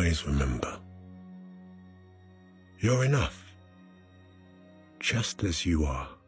always remember, you're enough, just as you are.